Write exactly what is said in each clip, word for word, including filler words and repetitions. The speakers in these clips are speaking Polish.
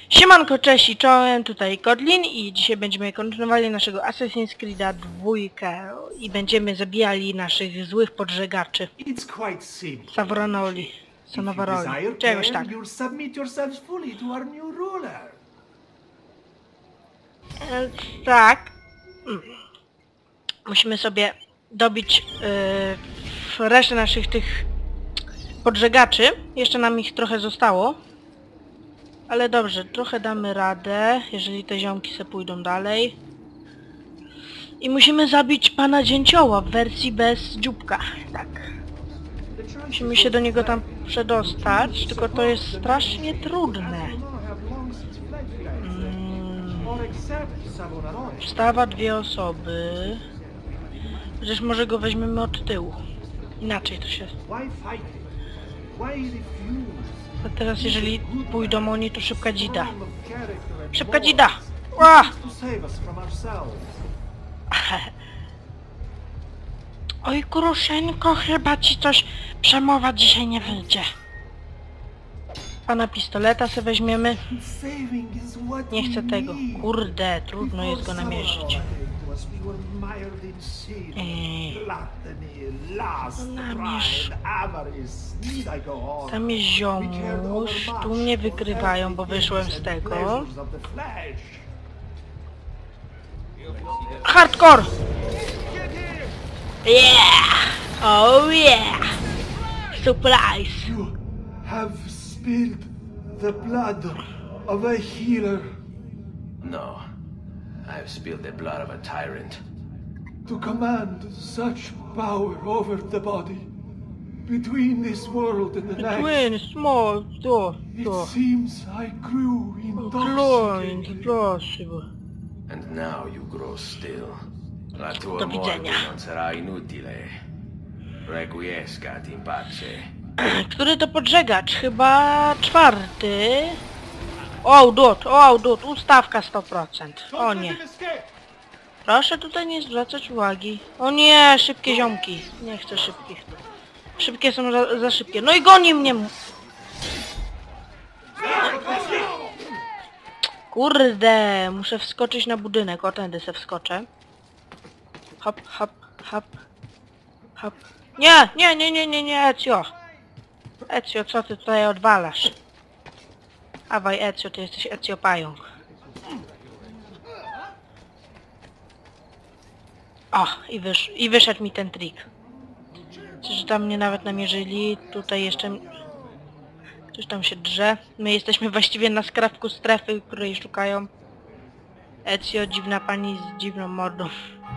Siemanko, cześć i czołem, tutaj Kodlin i dzisiaj będziemy kontynuowali naszego Assassin's Creed'a dwójkę i będziemy zabijali naszych złych podżegaczy. Savronoli, Sanavaroli, czegoś tak. E, tak. Musimy sobie dobić yy, resztę naszych tych podżegaczy. Jeszcze nam ich trochę zostało. Ale dobrze, trochę damy radę, jeżeli te ziomki se pójdą dalej. I musimy zabić pana Dzięcioła w wersji bez dzióbka. Tak. Musimy się do niego tam przedostać, tylko to jest strasznie trudne. Hmm. Wstawa dwie osoby. Przecież może go weźmiemy od tyłu. Inaczej to się... A teraz jeżeli pójdą oni, to szybka dzida. Szybka dzida! Ła! Oj Kruszeńko, chyba ci coś przemowa dzisiaj nie wyjdzie. Pana pistoleta se weźmiemy. Nie chcę tego. Kurde, trudno jest go namierzyć. Eee. Namierz. Tam jest ziomuś. Tu mnie wykrywają, bo wyszłem z tego. Hardcore! Yeah! Oh yeah! Surprise! You have spilled the blood of a healer. No, I've spilled the blood of a tyrant. To command such power over the body, between this world and the next. Between small door, door. It seems I grew Glowing, intoxicated. possible. And now you grow still. La tua Do morte widzenia. non sarà inutile. Requiescat in pace. Który to podżegacz? Chyba czwarty. O, dot, o, dot, ustawka sto procent. O nie. Proszę tutaj nie zwracać uwagi. O nie, szybkie ziomki. Nie chcę szybkich. Szybkie są za, za szybkie. No i goni mnie. Kurde, muszę wskoczyć na budynek. O, tędy se wskoczę. Hop, hop, hop. Hop. Nie, nie, nie, nie, nie, nie, Ezio. Ezio, co ty tutaj odwalasz? Awaj, Ezio, ty jesteś Ezio pająk. O, i, wysz i wyszedł mi ten trik. Przecież tam mnie nawet namierzyli. Tutaj jeszcze... Ktoś tam się drze. My jesteśmy właściwie na skrawku strefy, której szukają. Ezio, dziwna pani z dziwną mordą.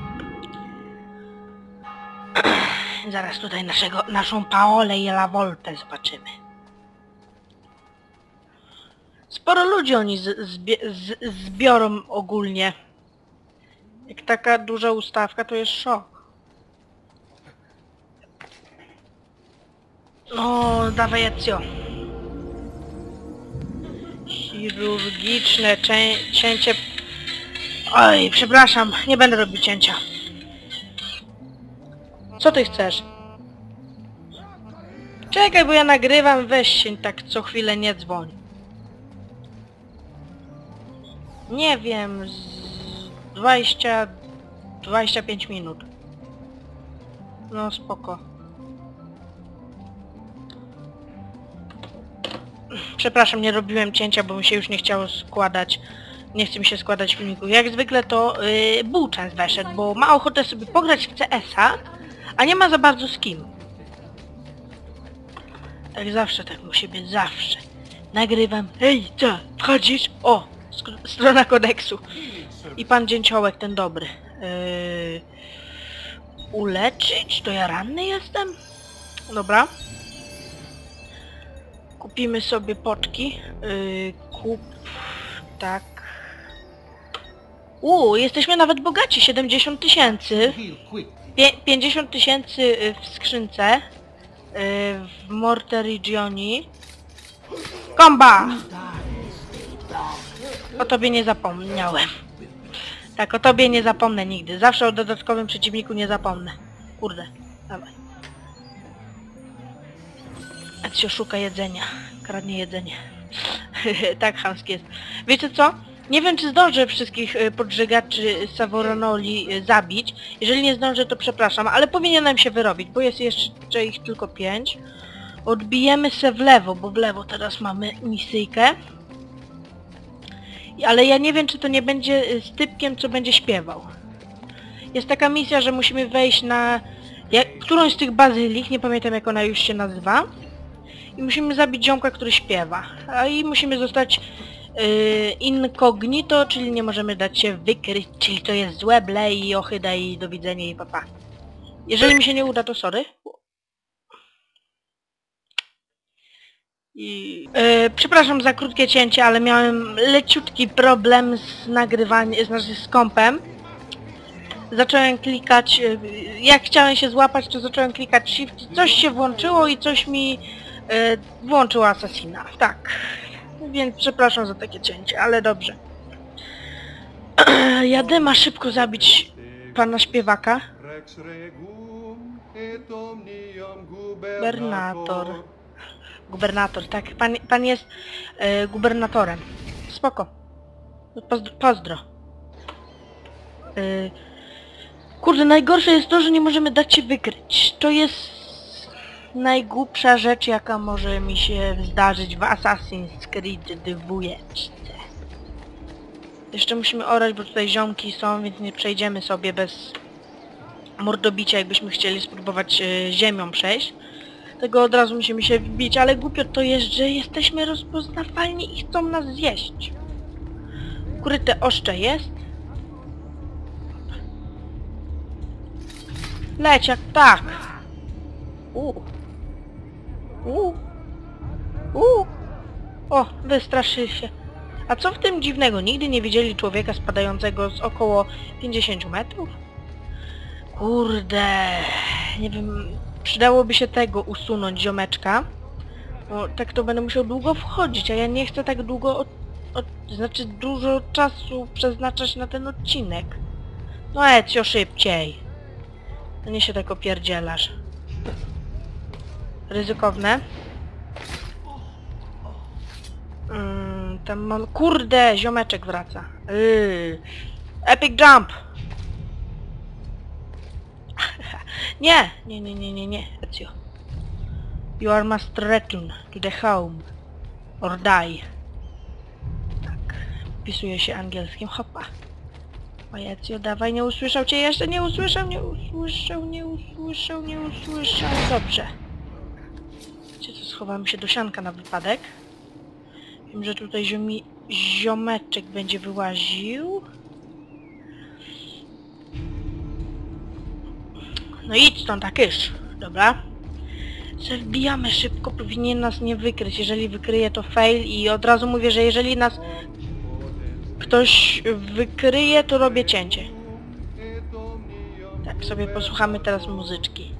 Zaraz tutaj naszego, naszą Paolę i La Volpe zobaczymy. Sporo ludzi oni z, zbie, z, zbiorą ogólnie. Jak taka duża ustawka, to jest szok. No, dawaj Ezio. Chirurgiczne cię, cięcie... Oj, przepraszam, nie będę robił cięcia. Co ty chcesz? Czekaj, bo ja nagrywam, weź się tak co chwilę nie dzwoń. Nie wiem, z dwadzieścia... dwadzieścia pięć minut. No spoko. Przepraszam, nie robiłem cięcia, bo mi się już nie chciało składać. Nie chce mi się składać filmików. Jak zwykle to yy, Bułczan weszedł, bo ma ochotę sobie pograć w C S a, a nie ma za bardzo z kim. Tak zawsze tak musi być, zawsze. Nagrywam. Hej, co? Wchodzisz? O! Strona kodeksu. I pan Dzięciołek, ten dobry. Yy, uleczyć? To ja ranny jestem? Dobra. Kupimy sobie potki. Yy, kup... Tak. Uuu, jesteśmy nawet bogaci. siedemdziesiąt tysięcy. pięćdziesiąt tysięcy w skrzynce. W Morte Regioni. Komba! O tobie nie zapomniałem. Tak, o tobie nie zapomnę nigdy. Zawsze o dodatkowym przeciwniku nie zapomnę. Kurde, dawaj. Ezio szuka jedzenia. Kradnie jedzenie. Tak chamski jest. Wiecie co? Nie wiem, czy zdążę wszystkich y, podżegaczy Savoronoli y, zabić. Jeżeli nie zdążę, to przepraszam, ale powinienem się wyrobić, bo jest jeszcze ich tylko pięć. Odbijemy se w lewo, bo w lewo teraz mamy misyjkę. Ale ja nie wiem, czy to nie będzie y, z typkiem, co będzie śpiewał. Jest taka misja, że musimy wejść na jak, którąś z tych bazylik, nie pamiętam jak ona już się nazywa. I musimy zabić ziomka, który śpiewa. A i musimy zostać yy, incognito, czyli nie możemy dać się wykryć, czyli to jest złe, ble i ochyda i do widzenia i papa. Jeżeli mi się nie uda, to sorry. I, yy, przepraszam za krótkie cięcie, ale miałem leciutki problem z nagrywaniem, znaczy z kompem. Zacząłem klikać, yy, jak chciałem się złapać, to zacząłem klikać shift, coś się włączyło i coś mi yy, włączyło Assassina. Tak, więc przepraszam za takie cięcie, ale dobrze. Jadę szybko zabić pana śpiewaka. Gubernator. Gubernator, tak. Pan, pan jest e, gubernatorem. Spoko. Pozdro. pozdro. E, kurde, najgorsze jest to, że nie możemy dać się wykryć. To jest najgłupsza rzecz, jaka może mi się zdarzyć w Assassin's Creed dwójeczce. Jeszcze musimy orać, bo tutaj ziomki są, więc nie przejdziemy sobie bez mordobicia, jakbyśmy chcieli spróbować e, ziemią przejść. Tego od razu musimy się wbić, ale głupio to jest, że jesteśmy rozpoznawalni i chcą nas zjeść. Ukryte oszcze jest. Leć jak tak. Uuu. Uuu. Uuu. O, wystraszyli się. A co w tym dziwnego? Nigdy nie widzieli człowieka spadającego z około pięćdziesięciu metrów? Kurde. Nie wiem... Przydałoby się tego usunąć, ziomeczka. Bo tak to będę musiał długo wchodzić, a ja nie chcę tak długo... Od, od, znaczy dużo czasu przeznaczać na ten odcinek. No Ecio, szybciej. No nie się tak opierdzielasz. Ryzykowne. Mm, tam mam... Kurde! Ziomeczek wraca. Yy. Epic jump! Nie! Nie, nie, nie, nie, nie, Ezio. You are must return to the home. Or die. Tak. Wpisuje się angielskim. Hopa. Oj, Ezio, dawaj, nie usłyszał cię jeszcze, nie usłyszał, nie usłyszał, nie usłyszał, nie usłyszał. Dobrze. Wiecie co, schowamy się do sianka na wypadek. Wiem, że tutaj ziomi... ziomeczek będzie wyłaził. No idź stąd, tak iż. Dobra. Se wbijamy szybko, powinien nas nie wykryć. Jeżeli wykryje, to fail i od razu mówię, że jeżeli nas ktoś wykryje, to robię cięcie. Tak, sobie posłuchamy teraz muzyczki.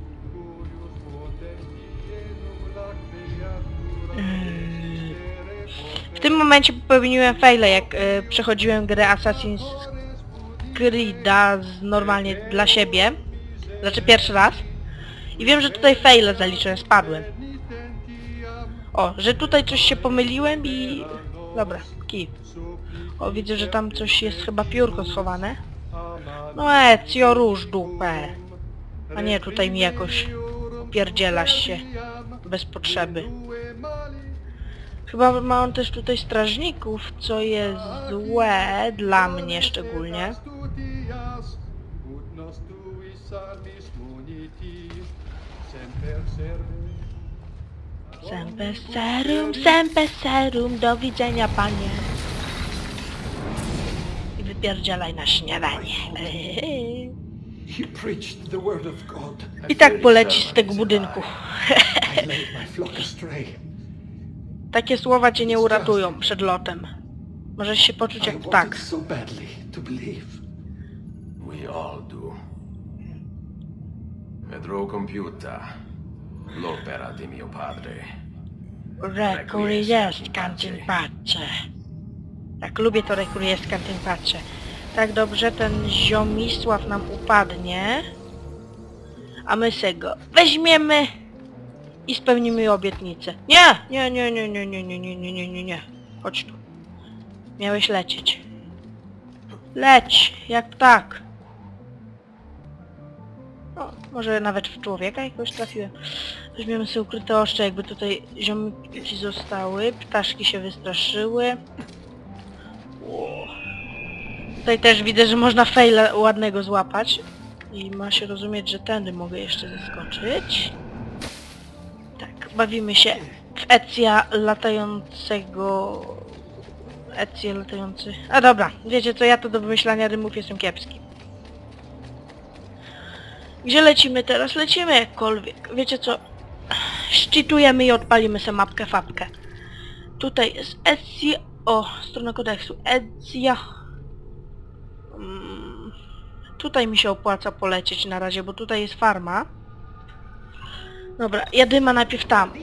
W tym momencie popełniłem faile, jak y, przechodziłem grę Assassin's Creed'a z, normalnie dla siebie. Znaczy pierwszy raz. I wiem, że tutaj faile zaliczyłem, spadłem. O, że tutaj coś się pomyliłem i... Dobra, kij. O, widzę, że tam coś jest, chyba piórko schowane. No Ezio, róż dupę. A nie, tutaj mi jakoś upierdzielasz się. Bez potrzeby. Chyba ma on też tutaj strażników, co jest złe dla mnie szczególnie. Semper serum, semper serum, do widzenia panie. I wypierdzielaj na śniadanie. He preached the word of God. I tak poleci z tego budynku. I led my flock astray. Takie słowa cię nie uratują przed lotem. Możesz się poczuć I jak wanted ptak. so badly to believe. We all do. Vedrò compiuta l'opera di mio padre. Requiescant in pace. Tak, lubię to requiescant in pace. Tak dobrze, ten ziomisław nam upadnie. A my se go weźmiemy i spełnimy obietnicę. Nie! Nie, nie, nie, nie, nie, nie, nie, nie, nie, nie, nie. Chodź tu. Miałeś lecieć. Leć, jak ptak. O, może nawet w człowieka jakoś trafiłem. Weźmiemy sobie ukryte oszcze, jakby tutaj ziomki zostały. Ptaszki się wystraszyły. Ło. Tutaj też widzę, że można faila ładnego złapać. I ma się rozumieć, że tędy mogę jeszcze zeskoczyć. Tak, bawimy się w Ezja latającego... Ezja latający... A dobra, wiecie co, ja to do wymyślania rymów jestem kiepski. Gdzie lecimy teraz? Lecimy jakkolwiek. Wiecie co? Szczytujemy i odpalimy sobie mapkę fapkę. Tutaj jest Ezja... O, strona kodeksu. Ezja... Hmm. Tutaj mi się opłaca polecieć na razie, bo tutaj jest farma. Dobra, jadyma najpierw tam.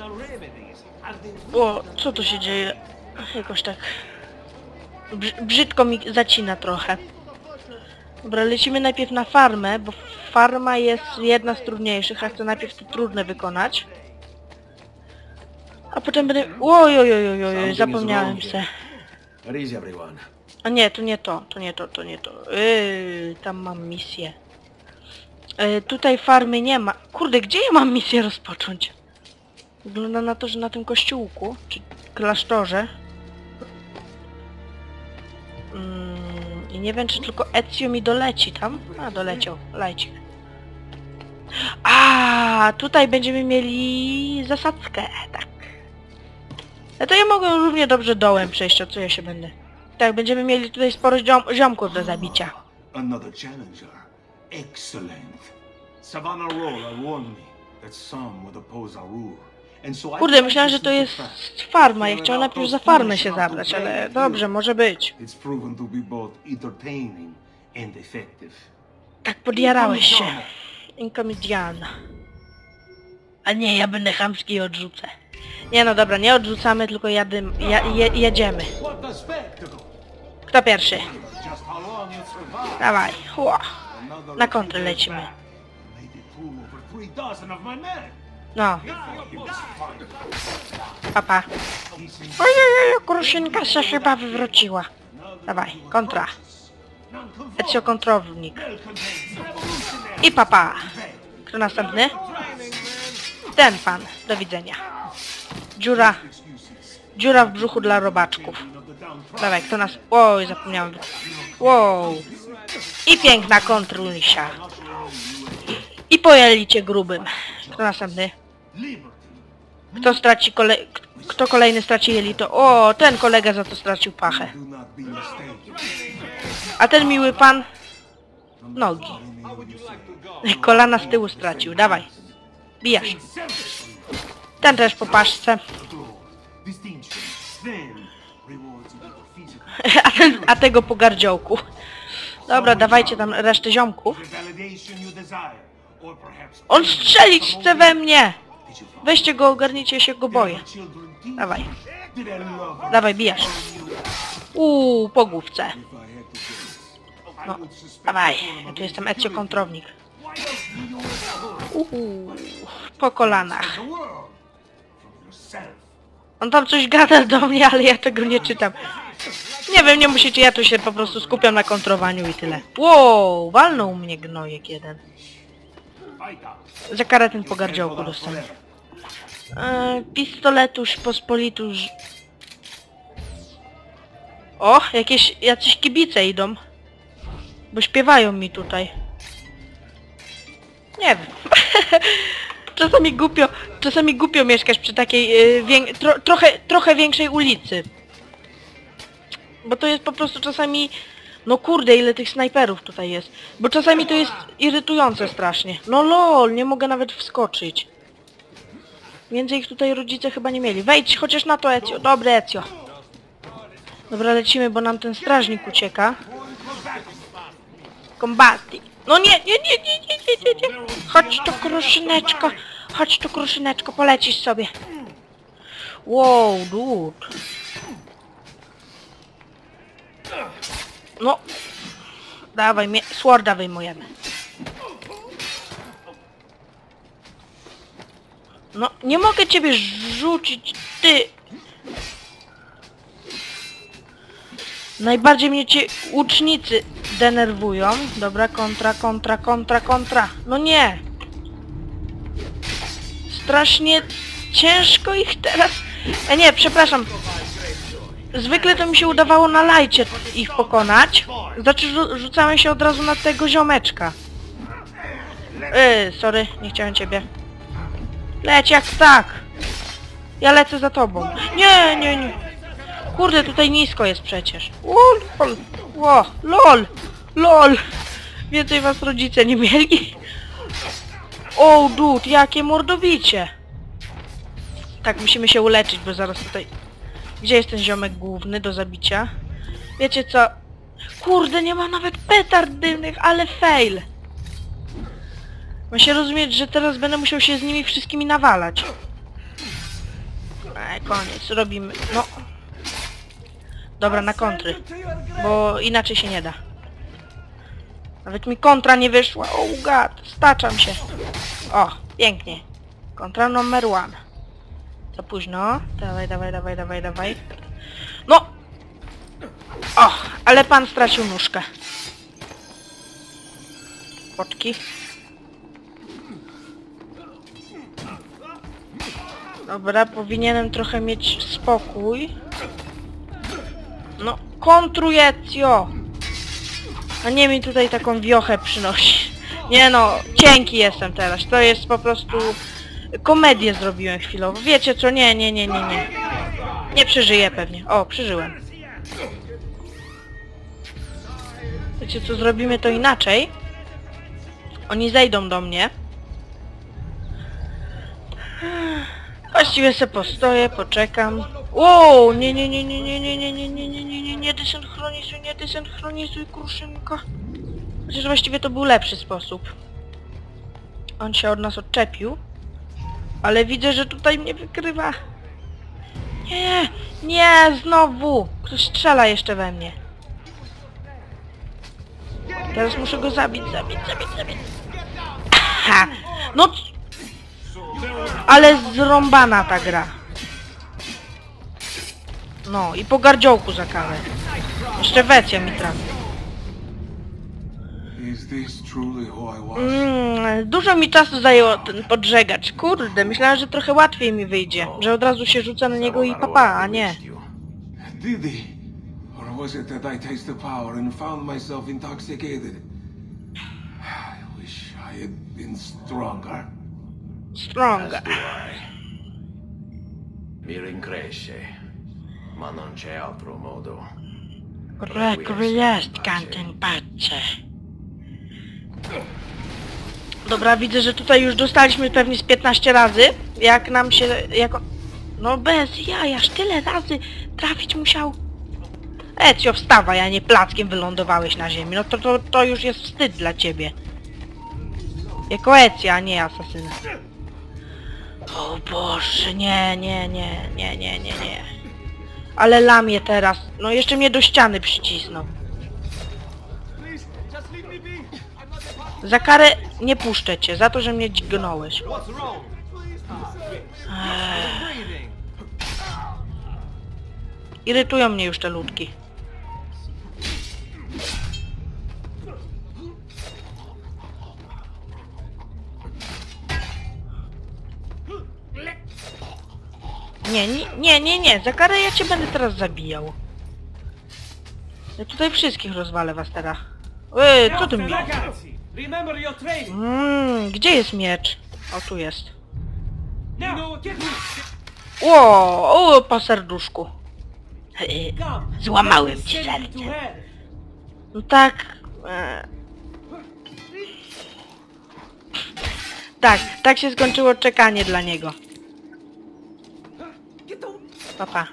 O, co tu się dzieje? Jakoś tak... Brz brzydko mi zacina trochę. Dobra, lecimy najpierw na farmę, bo farma jest jedna z trudniejszych, a chcę najpierw to trudne wykonać. A potem będę... Oj, oj, oj, oj, oj, zapomniałem se. Where is everyone? A nie, to nie to, to nie to, to nie to. Yy, tam mam misję. Yy, tutaj farmy nie ma. Kurde, gdzie ja mam misję rozpocząć? Wygląda na to, że na tym kościółku, czy klasztorze. Mm, I nie wiem, czy tylko Ezio mi doleci tam. A, doleciał, lajcie. A, tutaj będziemy mieli zasadzkę, tak. A to ja mogę równie dobrze dołem przejść, o co ja się będę. Tak, będziemy mieli tutaj sporo ziom ziomków do zabicia. Another challenger. Excellent. Savannah Rolla warned me that some would oppose our rule. And so I Kurde, myślałem, że to jest farma. Ja chciałem najpierw za farmę się zabrać, ale dobrze, może być. It's proven to be both entertaining and effective. Tak podjarałeś się. Inkomidiana. A nie, ja będę chamski i odrzucę. Nie no dobra, nie odrzucamy, tylko jadym, ja, je, jedziemy. What a spectacle! Kto pierwszy? Just how long you survive. Dawaj. Ło. Another Na kontrę lecimy. made it through over three dozen of my men. No. Papa. Ojej, kruszynka się chyba wywróciła. Dawaj, kontra. Ezio kontrownik. I papa. Kto następny? Ten pan. Do widzenia. Dziura. Dziura w brzuchu dla robaczków. Dawaj, kto nas... Oj, zapomniałem. Wow. I piękna kontrusia. I po jelicie grubym. Kto następny? Kto straci kole... Kto kolejny straci jelito? O, ten kolega za to stracił pachę. A ten miły pan... Nogi. Kolana z tyłu stracił. Dawaj. Bijasz. Ten też po paszce. A, ten, a tego po gardziołku. Dobra, dawajcie tam resztę ziomków. On strzelić chce we mnie! Weźcie go, ogarnijcie się, go boję. Dawaj. Dawaj, bijasz. Uuu, po główce. No, dawaj. Ja tu jestem Ezio kontrownik. Uuu, po kolanach. On tam coś gada do mnie, ale ja tego nie czytam. Nie wiem, nie musicie, ja tu się po prostu skupiam na kontrowaniu i tyle. Wow, walnął mnie gnojek jeden. Za karę ten po gardziołku dostanę. Eee, pistoletusz, pospolitusz. O, jakieś, jacyś kibice idą. Bo śpiewają mi tutaj. Nie wiem. Czasami głupio, czasami głupio mieszkać przy takiej yy, wię tro trochę, trochę większej ulicy. Bo to jest po prostu czasami... No kurde, ile tych snajperów tutaj jest. Bo czasami to jest irytujące strasznie. No lol, nie mogę nawet wskoczyć. Więcej ich tutaj rodzice chyba nie mieli. Wejdź chociaż na to, Ezio. Dobre, Ezio. Dobra, lecimy, bo nam ten strażnik ucieka. Kombati. No nie, nie, nie, nie, nie, nie, nie, nie. Chodź tu, kruszyneczko. Chodź tu, kruszyneczko, polecisz sobie. Wow, dude. No. Dawaj, sworda wyjmujemy. No, nie mogę ciebie rzucić, ty. Najbardziej mnie ci łucznicy denerwują. Dobra, kontra, kontra, kontra, kontra. No nie! Strasznie ciężko ich teraz... E nie, przepraszam. Zwykle to mi się udawało na lajcie ich pokonać. Znaczy rzu rzucałem się od razu na tego ziomeczka. Yy, sorry, nie chciałem ciebie. Leć jak tak! Ja lecę za tobą. Nie, nie, nie. Kurde, tutaj nisko jest przecież. O, lol. O, lol. Lol. Więcej was rodzice nie mieli. O, dude, jakie mordowicie. Tak, musimy się uleczyć, bo zaraz tutaj... Gdzie jest ten ziomek główny do zabicia? Wiecie co? Kurde, nie ma nawet petard dymnych, ale fail. Ma się rozumieć, że teraz będę musiał się z nimi wszystkimi nawalać. Ej, koniec, robimy... No. Dobra, na kontry. Bo inaczej się nie da. Nawet mi kontra nie wyszła. O, oh god, staczam się. O, pięknie. Kontra numer one. Za późno. Dawaj, dawaj, dawaj, dawaj, dawaj. No! O, ale pan stracił nóżkę. Potki. Dobra, powinienem trochę mieć spokój. No, kontrujecjo! A nie mi tutaj taką wiochę przynosi. Nie no, cienki jestem teraz. To jest po prostu... Komedię zrobiłem chwilowo. Wiecie co? Nie, nie, nie, nie, nie. Nie przeżyję pewnie. O, przeżyłem. Wiecie co? Zrobimy to inaczej. Oni zejdą do mnie. Właściwie se postoję, poczekam. Wow, nie, nie, nie, nie, nie, nie, nie, nie, nie, nie, nie, nie, nie desynchronizuj, nie desynchronizuj, kruszynko. Chociaż właściwie to był lepszy sposób. On się od nas odczepił. Ale widzę, że tutaj mnie wykrywa. Nie, nie, znowu. Ktoś strzela jeszcze we mnie. Teraz muszę go zabić, zabić, zabić, zabić. Ha! No... Ale zrąbana ta gra. No i po gardziołku za kawę. Jeszcze wecja mi trafi. Mm, dużo mi czasu zajęło ten podżegacz. Kurde, myślałem, że trochę łatwiej mi wyjdzie. Że od razu się rzuca na niego i papa, a nie. Did he? Or was it that I tasted power and found myself intoxicated? I wish I had been stronger. Stronger. Mi rincresce, ma non c'è altro modo. Requiest canten pace. Dobra, widzę, że tutaj już dostaliśmy pewnie z piętnaście razy. Jak nam się... Jak on... No bez jajaż, tyle razy trafić musiał. Ecio, wstawaj, a nie plackiem wylądowałeś na ziemi. No to, to, to już jest wstyd dla ciebie. Jako Ecja, a nie asasyna. O Boże, nie, nie, nie, nie, nie, nie, nie. Ale lamię teraz. No jeszcze mnie do ściany przycisnął. Za karę nie puszczę cię, za to, że mnie dźgnąłeś. Eee. Irytują mnie już te ludki. Nie, nie, nie, nie, nie, za karę ja cię będę teraz zabijał. Ja tutaj wszystkich rozwalę was teraz. Ej, co ty mi... Mmm, gdzie jest miecz? O, tu jest. Ło, o, po serduszku. Ej, złamałem ci serce. No tak... E... Tak, tak się skończyło czekanie dla niego. Papa.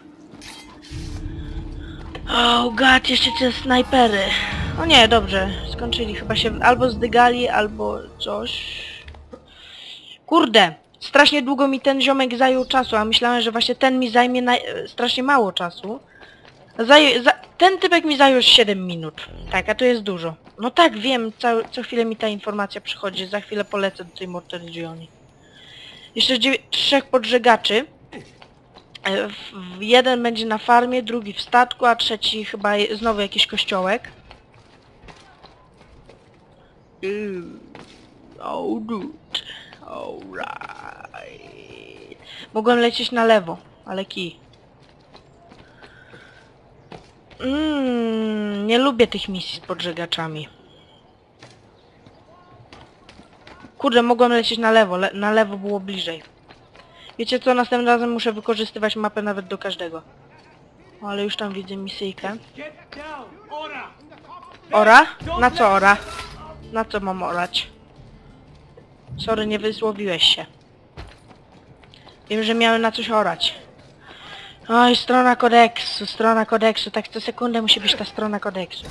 Oh god, jeszcze te snajpery. O nie, dobrze. Skończyli. Chyba się albo zdygali, albo coś. Kurde. Strasznie długo mi ten ziomek zajął czasu, a myślałem, że właśnie ten mi zajmie na... strasznie mało czasu. Zaj... Za... Ten typek mi zajął siedem minut. Tak, a to jest dużo. No tak, wiem. Co, co chwilę mi ta informacja przychodzi. Za chwilę polecę do tej Mortal Legioni. Jeszcze dziewię... trzech podżegaczy. E, w, w, jeden będzie na farmie, drugi w statku, a trzeci chyba je, znowu jakiś kościołek. Yy, oh dude. Alright. Mogłem lecieć na lewo, ale kij. Mm, nie lubię tych misji z podżegaczami. Kurde, mogłem lecieć na lewo, le na lewo było bliżej. Wiecie co, następnym razem muszę wykorzystywać mapę nawet do każdego. O, ale już tam widzę misyjkę. Ora? Na co ora? Na co mam orać? Sorry, nie wysłowiłeś się. Wiem, że miałem na coś orać. Oj, strona kodeksu, strona kodeksu. Tak co sekundę musi być ta strona kodeksu.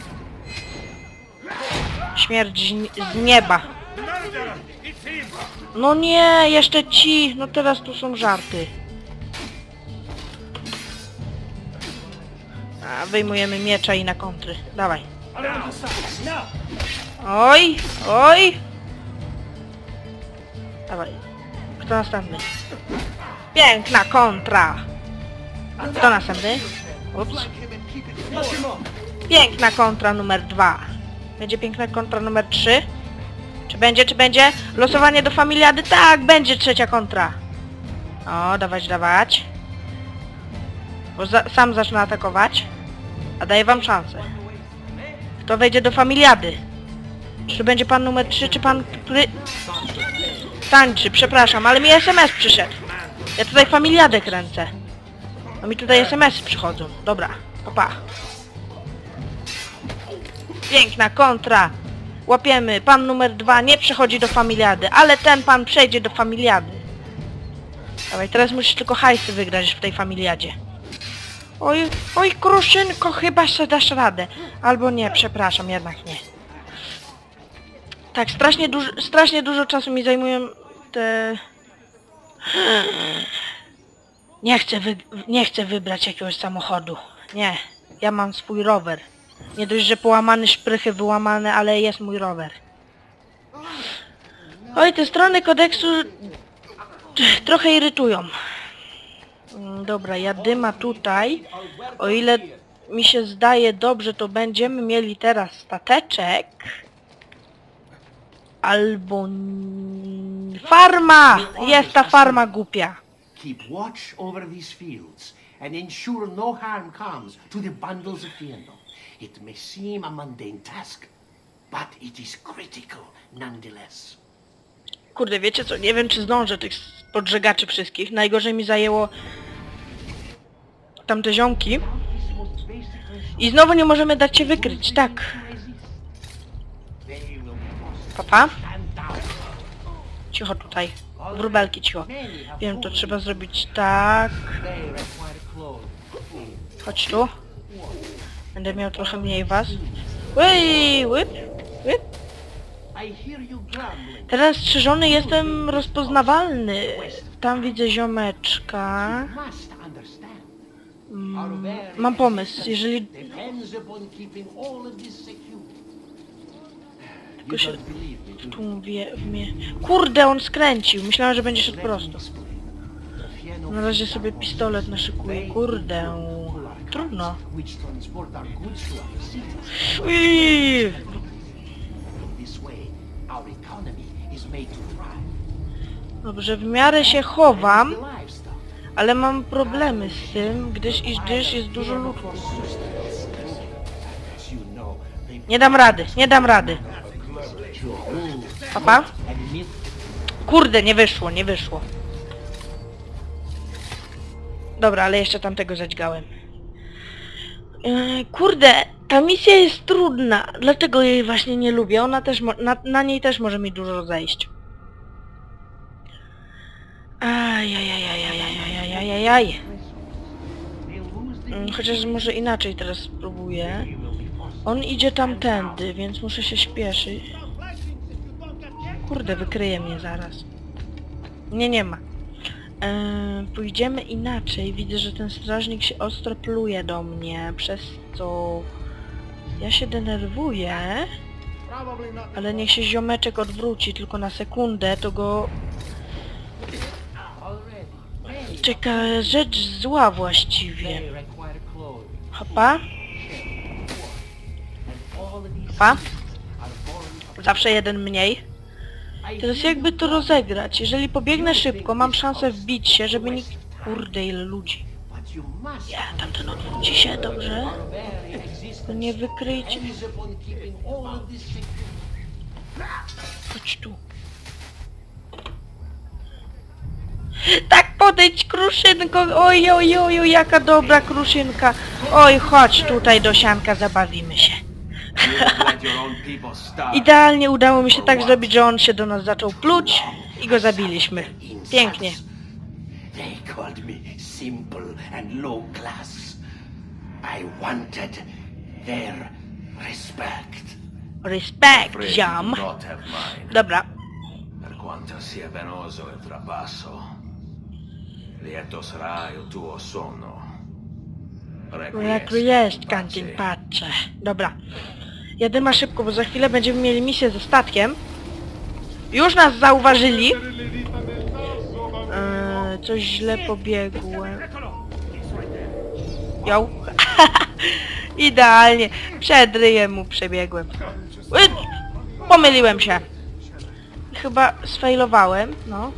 Śmierć z nieba. No nie, jeszcze ci. No teraz tu są żarty. A, wyjmujemy miecza i na kontry. Dawaj. Oj, oj. Dawaj. Kto następny? Piękna kontra. Kto następny? Ups. Piękna kontra numer dwa. Będzie piękna kontra numer trzy? Czy będzie, czy będzie? Losowanie do familiady? Tak, będzie trzecia kontra. O, dawać, dawać. Bo za sam zacznę atakować. A daję wam szansę. Kto wejdzie do familiady? Czy będzie pan numer trzy, czy pan, który... Tańczy, przepraszam, ale mi es em es przyszedł. Ja tutaj familiadę kręcę. A mi tutaj es em esy przychodzą. Dobra, opa. Piękna kontra. Łapiemy. Pan numer dwa nie przechodzi do familiady, ale ten pan przejdzie do familiady. Dawaj, teraz musisz tylko hajsy wygrać w tej familiadzie. Oj, oj, Kruszynko, chyba się dasz radę. Albo nie, przepraszam, jednak nie. Tak, strasznie dużo, strasznie dużo czasu mi zajmują te... Nie chcę, wy... nie chcę wybrać jakiegoś samochodu. Nie, ja mam swój rower. Nie dość, że połamany szprychy, wyłamane, ale jest mój rower. Oj, te strony kodeksu trochę irytują. Dobra, jadyma tutaj. O ile mi się zdaje dobrze, to będziemy mieli teraz stateczek. Albo... Farma! Jest ta farma głupia. Keep watch over these fields and ensure no harm comes to the bundles of Fiendo. It may seem a mundane task, but it is critical nonetheless. Kurde, wiecie co? Nie wiem, czy zdążę tych podżegaczy wszystkich. Najgorzej mi zajęło tamte ziomki. I znowu nie możemy dać się wykryć, tak. Papa? Cicho tutaj. Wróbelki, cicho. Wiem, to trzeba zrobić tak. Chodź tu. Będę miał trochę mniej was. Ui, łyp, łyp. Teraz strzyżony jestem rozpoznawalny. Tam widzę ziomeczka. Mm, mam pomysł, jeżeli... Tylko się... Tu mówię... Mnie... Kurde, on skręcił. Myślałem, że będzie szedł prosto. Na razie sobie pistolet naszykuję. Kurde. Trudno. Uii. Dobrze, w miarę się chowam, ale mam problemy z tym, gdyż i gdyż jest dużo lutów. Nie dam rady, nie dam rady. Papa? Kurde, nie wyszło, nie wyszło. Dobra, ale jeszcze tamtego zadźgałem. Yy, kurde, ta misja jest trudna, dlatego jej właśnie nie lubię. Ona też na, na niej też może mi dużo zejść. Ajajajajajajajajajaj. Yy, chociaż może inaczej teraz spróbuję. On idzie tamtędy, więc muszę się śpieszyć. Kurde, wykryje mnie zaraz. Nie, nie ma. Eee, pójdziemy inaczej. Widzę, że ten strażnik się ostro pluje do mnie, przez co ja się denerwuję. Ale niech się ziomeczek odwróci tylko na sekundę, to go... czeka rzecz zła właściwie. Hopa. Hopa. Zawsze jeden mniej. Teraz jakby to rozegrać? Jeżeli pobiegnę szybko, mam szansę wbić się, żeby nikt... Kurde, ile ludzi. Ja, tamten odwróci się, dobrze? To nie wykryjcie. Chodź tu. Tak, podejdź, kruszynko! Oj, oj, oj, oj, jaka dobra kruszynka! Oj, chodź tutaj do sianka, zabawimy się. Idealnie udało mi się tak zrobić, że on się do nas zaczął pluć i go zabiliśmy. Pięknie. They called me simple and low class. I wanted their respect. Respect, ziom. Dobra. Per quanto sia penoso il trapasso, lieto sarà il tuo sonno. Requiescat, kantin, patrzę. Dobra. Jadę ma szybko, bo za chwilę będziemy mieli misję ze statkiem. Już nas zauważyli. Eee, coś źle pobiegłem. Ją. Idealnie. Przed ryjem mu przebiegłem. Ui, pomyliłem się. Chyba sfailowałem, no.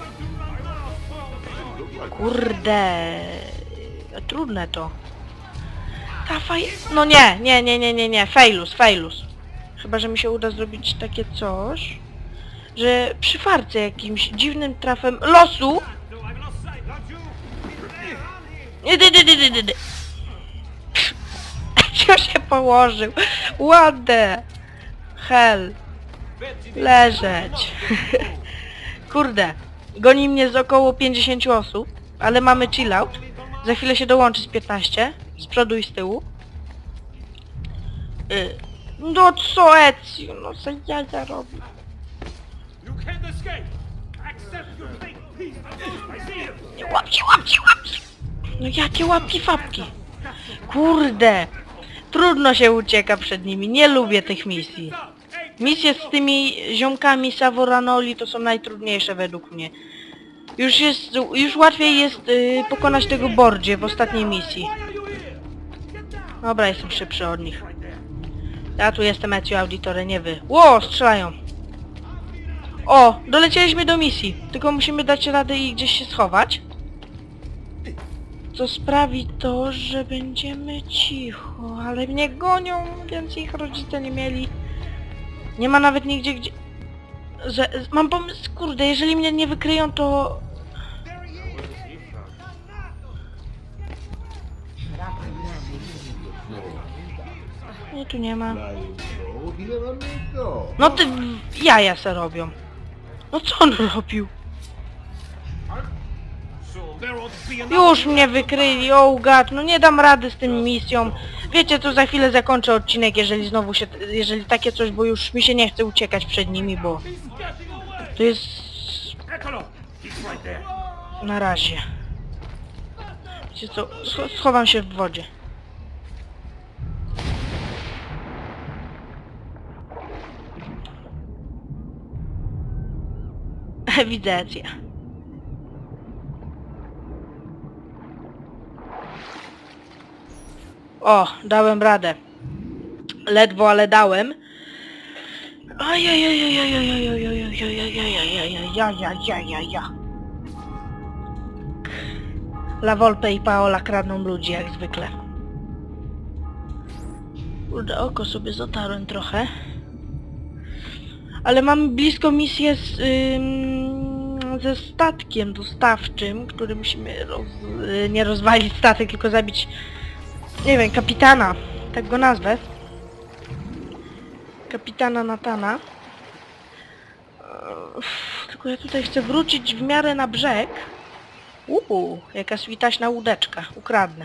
Kurde. Trudne to. Ta faj... No nie, nie, nie, nie, nie, nie. Failus, failus. Chyba, że mi się uda zrobić takie coś, że przy farce jakimś dziwnym trafem losu... Nie, nie, nie, nie, nie, nie. Co się położył? What the hell? Leżeć. Kurde. Goni mnie z około pięćdziesięciu osób, ale mamy chillout. Za chwilę się dołączy z piętnaście. Z przodu i z tyłu. Y no co Ezio? No co ja zarobię? Nie łapcie, łapcie, łapcie! No jakie łapki fapki? Kurde! Trudno się ucieka przed nimi. Nie lubię tych misji. Misje z tymi ziomkami Savoranoli to są najtrudniejsze według mnie. Już jest, już łatwiej jest yy, pokonać tego Bordzie w ostatniej misji. Dobra, jestem szybszy od nich. Ja tu jestem Ezio Auditore, nie wy. Ło, strzelają. O, dolecieliśmy do misji. Tylko musimy dać radę i gdzieś się schować. Co sprawi to, że będziemy cicho. Ale mnie gonią, więc ich rodzice nie mieli. Nie ma nawet nigdzie gdzie... Że, mam pomysł, kurde, jeżeli mnie nie wykryją, to... Nie, tu nie ma. No ty... jaja se robią. No co on robił? Już mnie wykryli, oh god, no nie dam rady z tym misją. Wiecie co, za chwilę zakończę odcinek, jeżeli znowu się... jeżeli takie coś, bo już mi się nie chce uciekać przed nimi, bo... To jest... Na razie. Wiecie co, schowam się w wodzie. Ewidencja. O, dałem radę. Ledwo, ale dałem. La Volpe i Paola kradną ludzi jak zwykle. Kurde, oko sobie zatarłem trochę. Ale mamy blisko misję z, ym, ze statkiem dostawczym, który musimy roz, y, nie rozwalić statek, tylko zabić, nie wiem, kapitana. Tak go nazwę. Kapitana Natana. Uff, tylko ja tutaj chcę wrócić w miarę na brzeg. Uuu, jaka switaśna łódeczka. Ukradnę.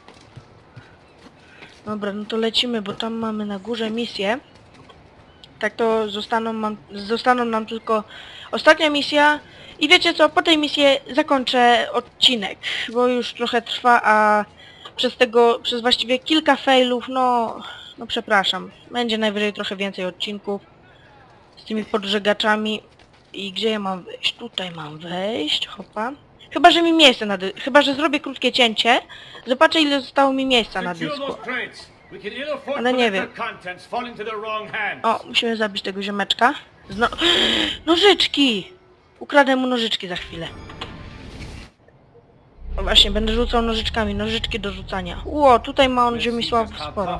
Dobra, no to lecimy, bo tam mamy na górze misję. Tak to zostaną, mam, zostaną nam tylko ostatnia misja. I wiecie co, po tej misji zakończę odcinek, bo już trochę trwa, a przez tego, przez właściwie kilka failów, no, no przepraszam. Będzie najwyżej trochę więcej odcinków z tymi podżegaczami. I gdzie ja mam wejść? Tutaj mam wejść, hopa. Chyba, że mi miejsce na dysku. Chyba, że zrobię krótkie cięcie. Zobaczę, ile zostało mi miejsca na dysku. Ale nie wiem. O, musimy zabić tego ziomeczka. Zno... Nożyczki! Ukradę mu nożyczki za chwilę. No właśnie, będę rzucał nożyczkami. Nożyczki do rzucania. Ło, tutaj ma on Ziomisławów sporo.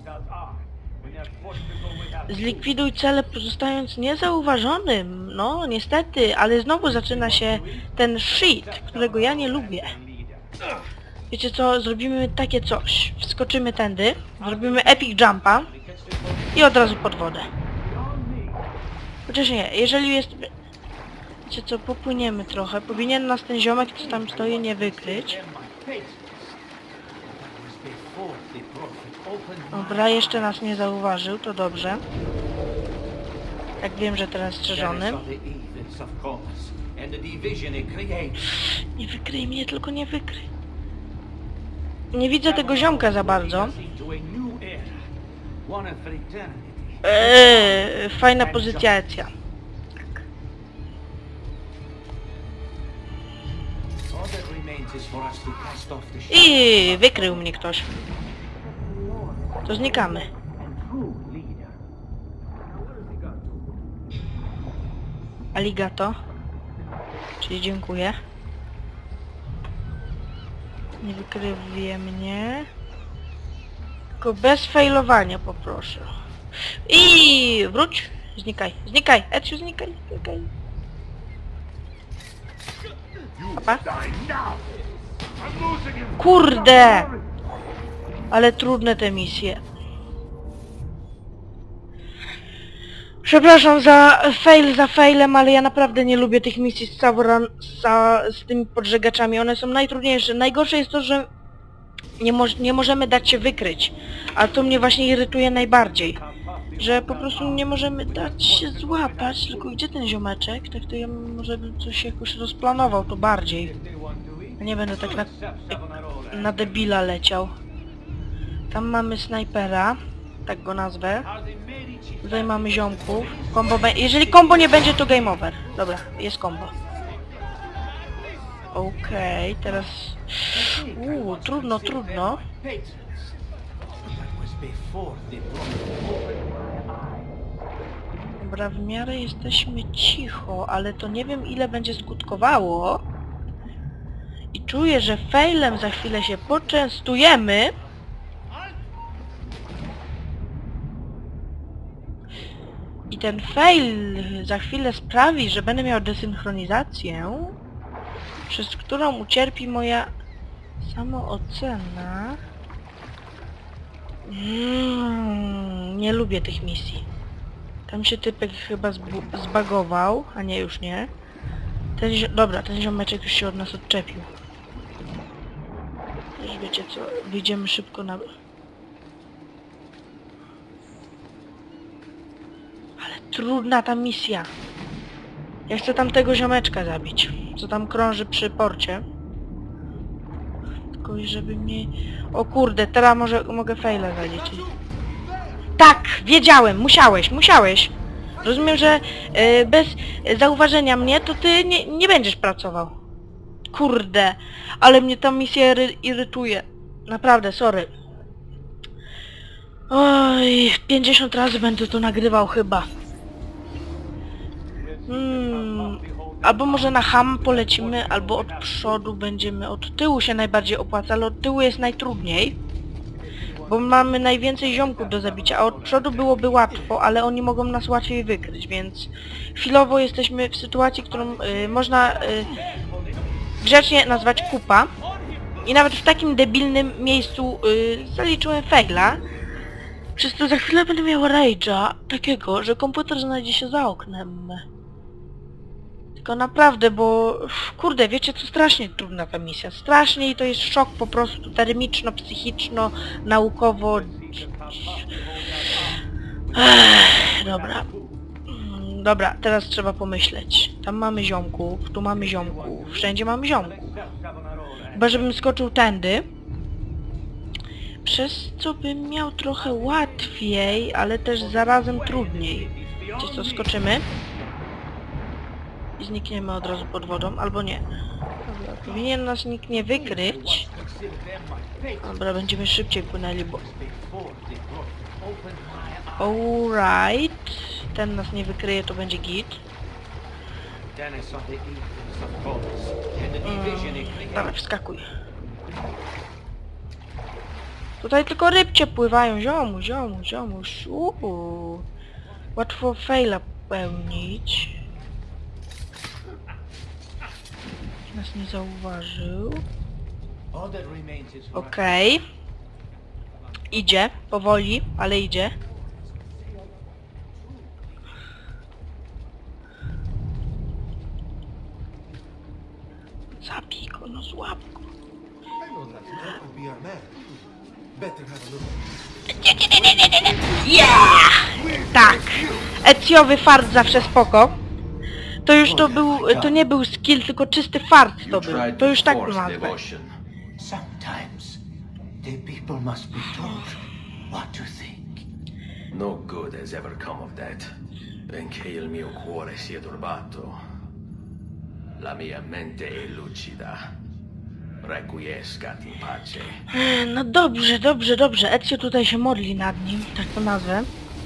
Zlikwiduj cele pozostając niezauważonym. No, niestety, ale znowu zaczyna się ten shit, którego ja nie lubię. Wiecie co? Zrobimy takie coś. Wskoczymy tędy, zrobimy epic jumpa i od razu pod wodę. Chociaż nie, jeżeli jest... Wiecie co? Popłyniemy trochę. Powinien nas ten ziomek, co tam stoi, nie wykryć. Dobra, jeszcze nas nie zauważył, to dobrze. Jak wiem, że teraz strzeżony. Nie wykryj mnie, tylko nie wykryj. Nie widzę tego ziomka za bardzo. Eee, fajna pozycja. Tak. I wykrył mnie ktoś. To znikamy. Aligato. Czyli dziękuję. Nie wykrywie mnie. Tylko bez failowania poproszę. I wróć. Znikaj. Znikaj. Eciu, znikaj. Znikaj. Papa. Kurde! Ale trudne te misje. Przepraszam za fail, za failem, ale ja naprawdę nie lubię tych misji z, Sauron, z, z tymi podżegaczami. One są najtrudniejsze. Najgorsze jest to, że nie, mo nie możemy dać się wykryć. A to mnie właśnie irytuje najbardziej. Że po prostu nie możemy dać się złapać. Tylko gdzie ten ziomeczek? Tak to ja może bym coś jakoś rozplanował to bardziej. Nie będę tak na, na debila leciał. Tam mamy snajpera. Tak go nazwę. Tutaj mamy ziomków. Combo be Jeżeli combo nie będzie, to game over. Dobra, jest combo. Okej, okay, teraz... Uuu, trudno, trudno. Dobra, w miarę jesteśmy cicho, ale to nie wiem, ile będzie skutkowało. I czuję, że failem za chwilę się poczęstujemy. I ten fail za chwilę sprawi, że będę miał desynchronizację, przez którą ucierpi moja samoocena. Mm, nie lubię tych misji. Tam się typek chyba zbagował, a nie, już nie. Ten Dobra, ten ziomeczek już się od nas odczepił. Już wiecie co, wyjdziemy szybko na... Trudna ta misja. Ja chcę tamtego ziomeczka zabić, co tam krąży przy porcie. Tylko żeby mnie... O kurde, teraz może mogę faila zaliczyć. Tak! Wiedziałem! Musiałeś! Musiałeś! Rozumiem, że yy, bez zauważenia mnie to ty nie, nie będziesz pracował. Kurde! Ale mnie ta misja iry irytuje. Naprawdę, sorry. Oj, pięćdziesiąt razy będę to nagrywał chyba. Hmm, albo może na ham polecimy, albo od przodu będziemy, od tyłu się najbardziej opłaca, ale od tyłu jest najtrudniej. Bo mamy najwięcej ziomków do zabicia, a od przodu byłoby łatwo, ale oni mogą nas łatwiej wykryć, więc chwilowo jesteśmy w sytuacji, którą y, można y, grzecznie nazwać kupa. I nawet w takim debilnym miejscu y, zaliczyłem faila. Przez to za chwilę będę miał rage'a takiego, że komputer znajdzie się za oknem. Tylko naprawdę, bo... Kurde, wiecie co? Strasznie trudna ta misja. Strasznie i to jest szok po prostu termiczno, psychiczno, naukowo. Ech, dobra. Dobra, teraz trzeba pomyśleć. Tam mamy ziomków, tu mamy ziomków, wszędzie mamy ziomków. Chyba żebym skoczył tędy. Przez co bym miał trochę łatwiej, ale też zarazem trudniej. Wiecie co, skoczymy. I znikniemy od razu pod wodą, albo nie. Dobra, Powinien nas nikt nie wykryć. Dobra, będziemy szybciej płynęli, bo... Alright. Ten nas nie wykryje, to będzie git. Mm, dobra, wskakuj. Tutaj tylko rybcie pływają, ziomu, ziomu, ziomu. Uuu. Łatwo faila popełnić. Nas nie zauważył. Okej. Okay. Idzie, powoli, ale idzie. Zabij go, no złap go. Yeah! Tak! Ecjowy fart zawsze spoko. To już to był, to nie był skill, tylko czysty fart to był. To już tak to nazwę. Sometimes the people must be told what to think. No good has ever come of that. Benché il mio cuore sia turbato, la mia mente è lucida. Requiescat in pace. No dobrze, dobrze, dobrze. Ezio tutaj się modli nad nim, tak to nazwę.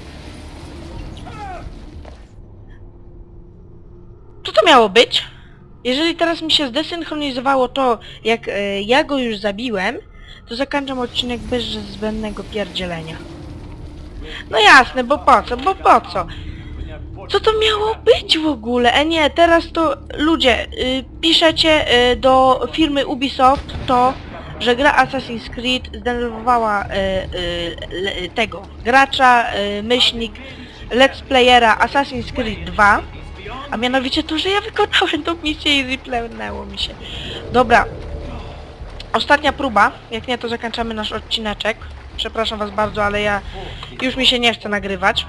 Co to miało być? Jeżeli teraz mi się zdesynchronizowało to, jak e, ja go już zabiłem, to zakończam odcinek bez zbędnego pierdzielenia. No jasne, bo po co, bo po co? Co to miało być w ogóle? E nie, teraz to ludzie, y, piszecie y, do firmy Ubisoft to, że gra Assassin's Creed zdenerwowała y, y, y, tego gracza, y, myślnik, let's playera Assassin's Creed dwa, a mianowicie to, że ja wykonałem tą misję i replaynęło mi się. Dobra. Ostatnia próba, jak nie to zakończamy nasz odcineczek. Przepraszam was bardzo, ale ja już mi się nie chce nagrywać.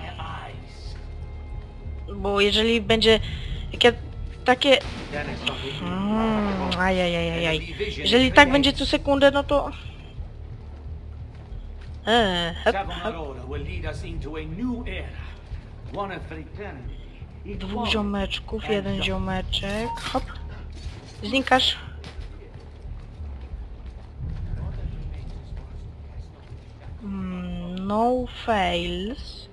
Bo jeżeli będzie jakie takie... Hmm, ajajajajaj. Jeżeli tak będzie co sekundę, no to... Eee, hop, hop. Dwóch ziomeczków, jeden ziomeczek. Hop. Znikasz. Mm, no fails.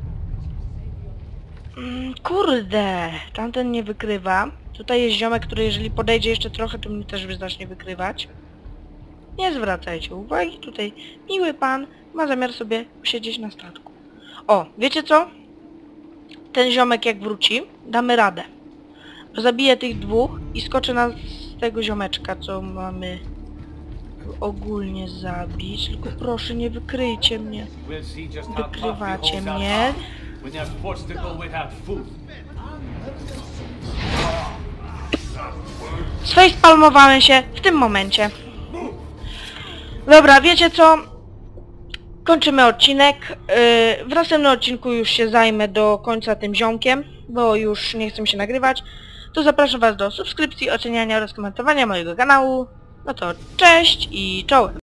Mm, kurde, tamten nie wykrywa. Tutaj jest ziomek, który jeżeli podejdzie jeszcze trochę, to mnie też zacznie wykrywać. Nie zwracajcie uwagi, tutaj miły pan ma zamiar sobie siedzieć na statku. O, wiecie co? Ten ziomek jak wróci, damy radę. Zabiję tych dwóch i skoczę na z tego ziomeczka, co mamy ogólnie zabić. Tylko proszę, nie wykryjcie mnie. Wykrywacie mnie. Sfacepalmowałem się w tym momencie. Dobra, wiecie co? Kończymy odcinek. Yy, w następnym odcinku już się zajmę do końca tym ziomkiem, bo już nie chcę mi się nagrywać. To zapraszam was do subskrypcji, oceniania oraz komentowania mojego kanału. No to cześć i czołem.